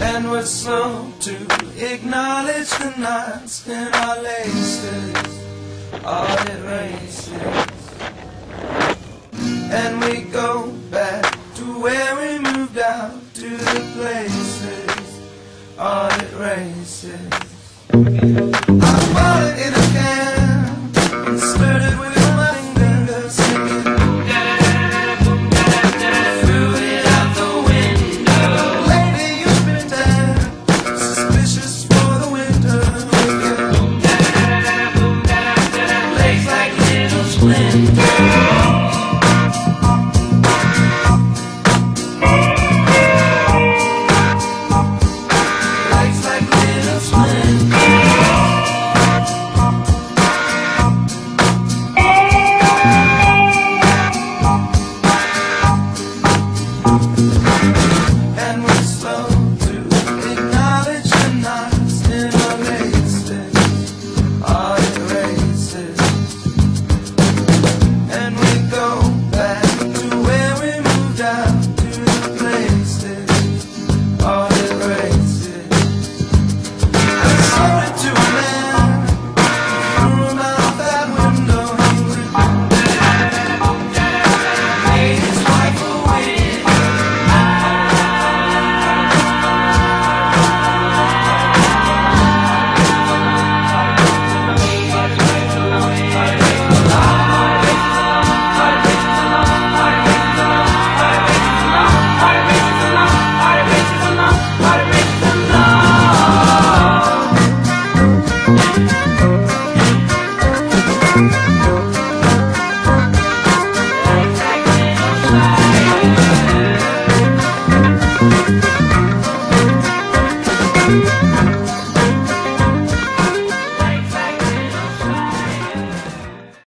And we're slow to acknowledge the knots in our laces, audit races. And we go back to where we moved out, to the places, audit races. I bought it in a can and stirred it with my fingers, singing. Threw it out the window. Lately you've been dead, suspicious for the winter. Legs like little splinters.